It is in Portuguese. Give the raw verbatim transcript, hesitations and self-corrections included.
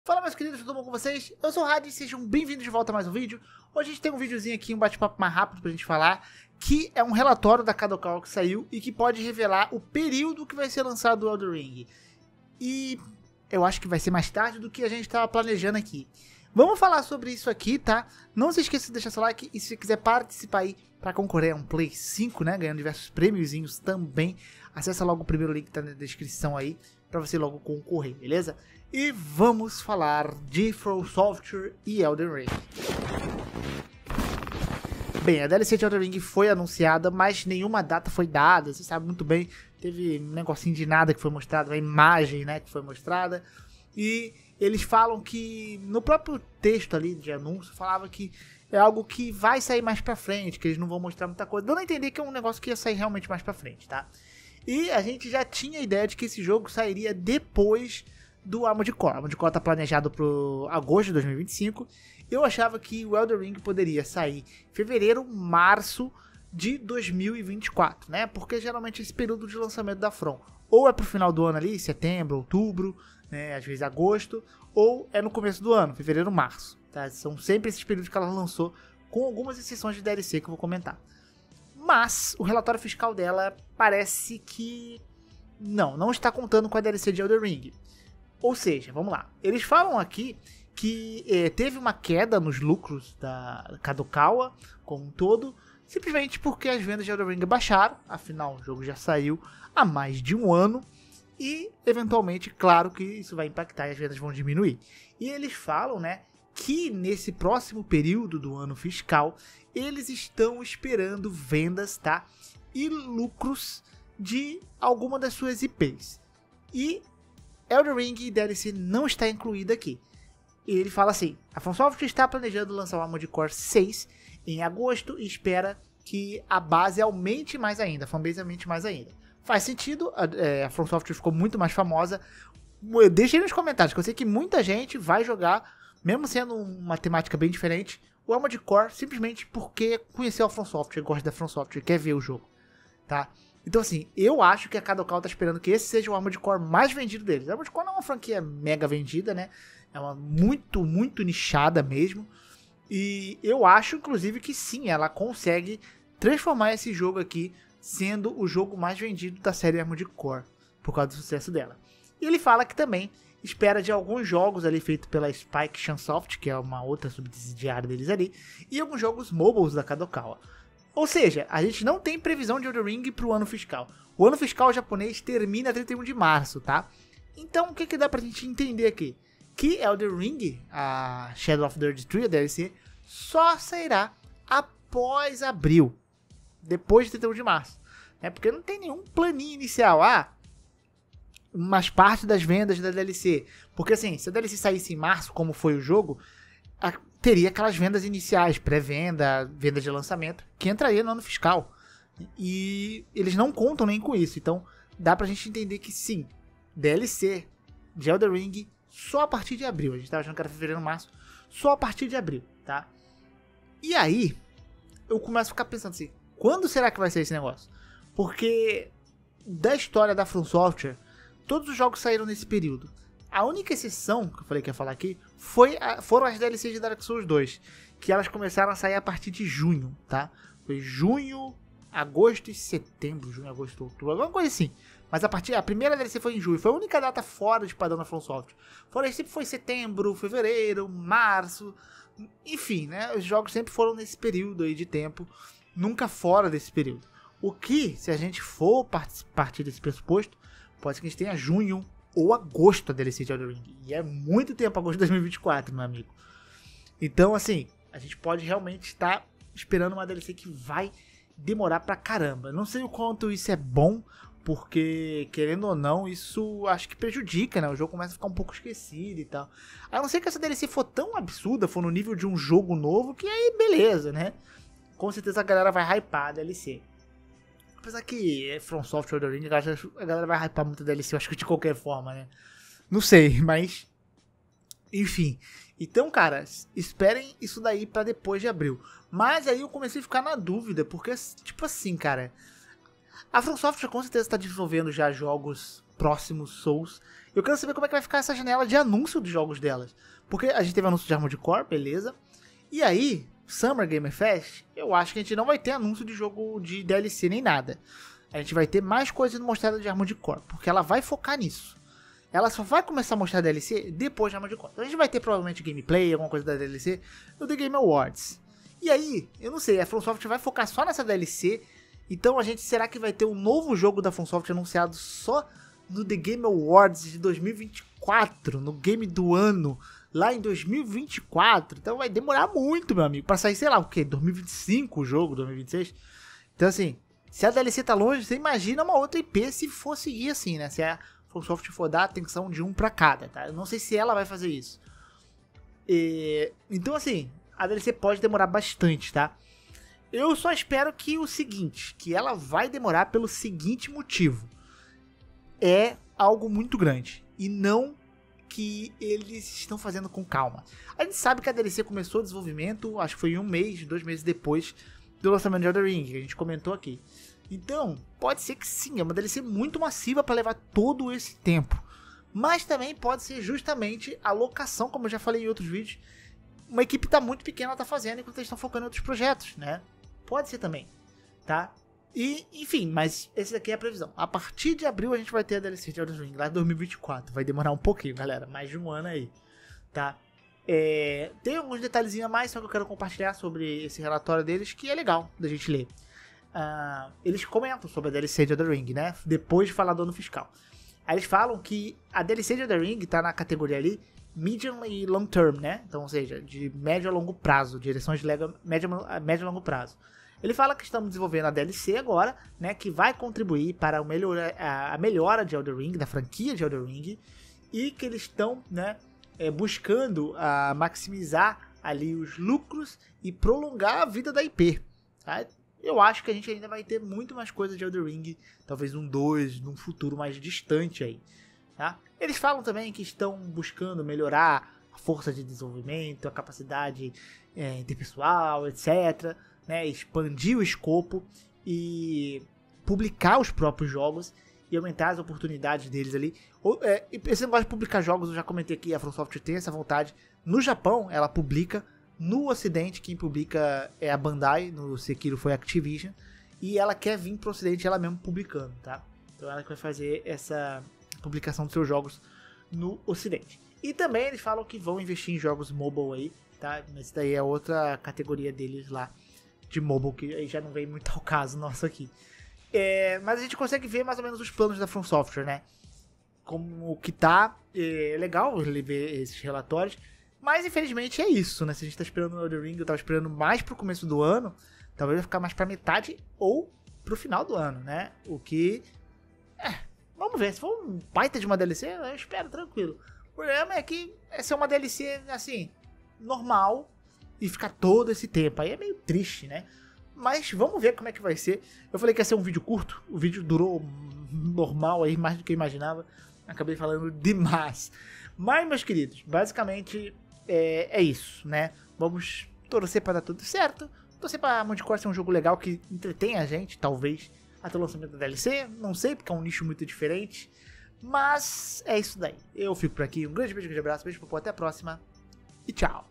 Fala, meus queridos, tudo bom com vocês? Eu sou o Hadi e sejam bem-vindos de volta a mais um vídeo. Hoje a gente tem um videozinho aqui, um bate-papo mais rápido pra gente falar, que é um relatório da Kadokawa que saiu e que pode revelar o período que vai ser lançado o Elden Ring. E eu acho que vai ser mais tarde do que a gente estava planejando aqui. Vamos falar sobre isso aqui, tá? Não se esqueça de deixar seu like e se você quiser participar aí para concorrer a um Play cinco, né? Ganhando diversos prêmiozinhos também. Acessa logo o primeiro link que tá na descrição aí para você logo concorrer, beleza? E vamos falar de From Software e Elden Ring. Bem, a D L C de Elden Ring foi anunciada, mas nenhuma data foi dada, você sabe muito bem. Teve um negocinho de nada que foi mostrado, uma imagem, né, que foi mostrada. E eles falam que, no próprio texto ali de anúncio, falava que é algo que vai sair mais pra frente, que eles não vão mostrar muita coisa. Dando a entender que é um negócio que ia sair realmente mais pra frente, tá? E a gente já tinha a ideia de que esse jogo sairia depois do Armored Core. O Armored Core tá planejado pro agosto de dois mil e vinte e cinco. Eu achava que o Elden Ring poderia sair em fevereiro, março de dois mil e vinte e quatro, né? Porque geralmente esse período de lançamento da From ou é pro final do ano ali, setembro, outubro, né? Às vezes agosto, ou é no começo do ano, fevereiro, março, tá? São sempre esses períodos que ela lançou, com algumas exceções de D L C que eu vou comentar. Mas o relatório fiscal dela parece que não, não está contando com a D L C de Elden Ring. Ou seja, vamos lá. Eles falam aqui que eh, teve uma queda nos lucros da Kadokawa como um todo, simplesmente porque as vendas de Elden Ring baixaram. Afinal, o jogo já saiu há mais de um ano e, eventualmente, claro que isso vai impactar e as vendas vão diminuir. E eles falam, né, que nesse próximo período do ano fiscal, eles estão esperando vendas, tá, e lucros de alguma das suas I Ps. E Elden Ring e D L C não está incluída aqui. E ele fala assim: a From Software está planejando lançar o Armored Core seis em agosto e espera que a base aumente mais ainda, a fanbase aumente mais ainda. Faz sentido, a, é, a From Software ficou muito mais famosa. Deixem aí nos comentários, que eu sei que muita gente vai jogar, mesmo sendo uma temática bem diferente, o Armored Core simplesmente porque conheceu a From Software, gosta da From Software, quer ver o jogo, tá? Então assim, eu acho que a Kadokawa tá esperando que esse seja o Armored Core mais vendido deles. O Armored Core não é uma franquia mega vendida, né? É uma muito, muito nichada mesmo. E eu acho, inclusive, que sim, ela consegue transformar esse jogo aqui sendo o jogo mais vendido da série Armored Core, por causa do sucesso dela. E ele fala que também espera de alguns jogos ali feitos pela Spike Chunsoft, que é uma outra subsidiária deles ali, e alguns jogos mobiles da Kadokawa. Ou seja, a gente não tem previsão de Elden Ring para o ano fiscal. O ano fiscal japonês termina trinta e um de março, tá? Então, o que, que dá pra gente entender aqui? Que Elden Ring, a Shadow of the Erd Tree, a D L C, só sairá após abril, depois de trinta e um de março. Né? Porque não tem nenhum planinho inicial. Ah, umas partes das vendas da D L C. Porque assim, se a D L C saísse em março, como foi o jogo, a, teria aquelas vendas iniciais, pré-venda, venda de lançamento, que entraria no ano fiscal. E eles não contam nem com isso. Então dá pra gente entender que sim, D L C de Elden Ring só a partir de abril. A gente tava achando que era fevereiro, março, só a partir de abril, tá? E aí, eu começo a ficar pensando assim, quando será que vai ser esse negócio? Porque da história da From Software, todos os jogos saíram nesse período. A única exceção, que eu falei que ia falar aqui, foi a, foram as D L Cs de Dark Souls dois, que elas começaram a sair a partir de junho, tá? Foi junho, agosto e setembro, junho, agosto, outubro, alguma coisa assim. Mas a partir, a primeira D L C foi em julho, foi a única data fora de padrão da From Software. Fora isso, sempre foi setembro, fevereiro, março, enfim, né? Os jogos sempre foram nesse período aí de tempo, nunca fora desse período. O que, se a gente for partir desse pressuposto, pode ser que a gente tenha junho ou agosto a D L C de Elden Ring. E é muito tempo, agosto de dois mil e vinte e quatro, meu amigo. Então, assim, a gente pode realmente estar esperando uma D L C que vai demorar pra caramba. Não sei o quanto isso é bom, porque, querendo ou não, isso acho que prejudica, né? O jogo começa a ficar um pouco esquecido e tal. A não ser que essa D L C for tão absurda, for no nível de um jogo novo, que aí beleza, né? Com certeza a galera vai hypar a D L C. Apesar que é From Software Elden Ring, a galera vai hypar muito a D L C, eu acho que de qualquer forma, né? Não sei, mas... enfim. Então, cara, esperem isso daí pra depois de abril. Mas aí eu comecei a ficar na dúvida, porque, tipo assim, cara... A From Software com certeza está desenvolvendo já jogos próximo Souls. Eu quero saber como é que vai ficar essa janela de anúncio dos jogos delas. Porque a gente teve anúncio de Armored Core, beleza. E aí, Summer Game Fest, eu acho que a gente não vai ter anúncio de jogo de D L C nem nada. A gente vai ter mais coisas mostradas de Armored Core, porque ela vai focar nisso. Ela só vai começar a mostrar D L C depois de Armored Core. Então a gente vai ter provavelmente gameplay, alguma coisa da D L C, no The Game Awards. E aí, eu não sei, a From Software vai focar só nessa D L C. Então a gente, será que vai ter um novo jogo da From Software anunciado só no The Game Awards de dois mil e vinte e quatro, no Game do Ano, lá em dois mil e vinte e quatro? Então vai demorar muito, meu amigo, pra sair, sei lá, o quê? dois mil e vinte e cinco o jogo, dois mil e vinte e seis? Então assim, se a D L C tá longe, você imagina uma outra I P se for seguir assim, né? Se a From Software for dar atenção de um pra cada, tá? Eu não sei se ela vai fazer isso. E... Então assim, a D L C pode demorar bastante, tá? Eu só espero que o seguinte, que ela vai demorar pelo seguinte motivo. É algo muito grande. E não que eles estão fazendo com calma. A gente sabe que a D L C começou o desenvolvimento, acho que foi um mês, dois meses depois do lançamento de Elden Ring, que a gente comentou aqui. Então, pode ser que sim, é uma D L C muito massiva para levar todo esse tempo. Mas também pode ser justamente a locação, como eu já falei em outros vídeos. Uma equipe tá muito pequena, tá fazendo, enquanto eles estão focando em outros projetos, né? Pode ser também, tá? E, enfim, mas esse daqui é a previsão. A partir de abril a gente vai ter a D L C de Elden Ring, lá em dois mil e vinte e quatro. Vai demorar um pouquinho, galera, mais de um ano aí, tá? É, tem alguns detalhezinhos a mais, só que eu quero compartilhar sobre esse relatório deles, que é legal da gente ler. Uh, eles comentam sobre a D L C de Elden Ring, né? Depois de falar do ano fiscal. Aí eles falam que a D L C de Elden Ring tá na categoria ali medium e long term, né? Então, ou seja, de médio a longo prazo, direções de médio, médio a longo prazo. Ele fala que estamos desenvolvendo a D L C agora, né? Que vai contribuir para o melhora, a, a melhora de Elden Ring, da franquia de Elden Ring, e que eles estão, né? É, buscando a maximizar ali os lucros e prolongar a vida da I P, tá? Eu acho que a gente ainda vai ter muito mais coisa de Elden Ring, talvez um dois, num futuro mais distante aí, tá? Eles falam também que estão buscando melhorar a força de desenvolvimento, a capacidade é, interpessoal, etcétera, né? Expandir o escopo e publicar os próprios jogos e aumentar as oportunidades deles ali. É, esse negócio de publicar jogos, eu já comentei aqui, a From Software tem essa vontade. No Japão, ela publica. No Ocidente, quem publica é a Bandai, no Sekiro foi a Activision, e ela quer vir pro Ocidente ela mesma publicando, tá? Então ela que vai fazer essa publicação dos seus jogos no Ocidente. E também eles falam que vão investir em jogos mobile aí, tá? Mas isso daí é outra categoria deles lá, de mobile, que aí já não vem muito ao caso nosso aqui. É, mas a gente consegue ver mais ou menos os planos da From Software, né? Como que tá, é legal ver esses relatórios. Mas infelizmente é isso, né? Se a gente tá esperando o Elden Ring, eu tava esperando mais pro começo do ano, talvez vai ficar mais pra metade ou pro final do ano, né? O que... É, vamos ver. Se for um baita de uma D L C, eu espero, tranquilo. O problema é que essa é uma D L C, assim, normal e ficar todo esse tempo. Aí é meio triste, né? Mas vamos ver como é que vai ser. Eu falei que ia ser um vídeo curto, o vídeo durou normal aí, mais do que eu imaginava. Acabei falando demais. Mas, meus queridos, basicamente... É, é isso, né? Vamos torcer para dar tudo certo. Torcer para Armored Core ser um jogo legal que entretém a gente, talvez, até o lançamento da D L C. Não sei, porque é um nicho muito diferente. Mas é isso daí. Eu fico por aqui. Um grande beijo, um grande abraço, beijo, até a próxima e tchau.